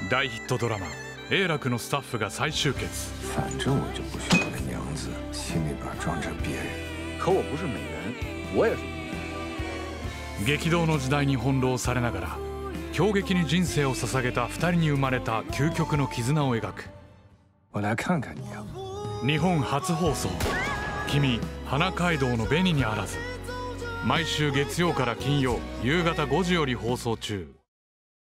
大ヒットドラマ「永楽」のスタッフが再集結。 反正我就不需要个娘子，心里边装着别人。 可我不是美人，我也是英雄。 激動の時代に翻弄されながら狂劇に人生を捧げた2人に生まれた究極の絆を描く。 我来看看你啊。 日本初放送「君花街道の紅にあらず」。毎週月曜から金曜夕方5時より放送中。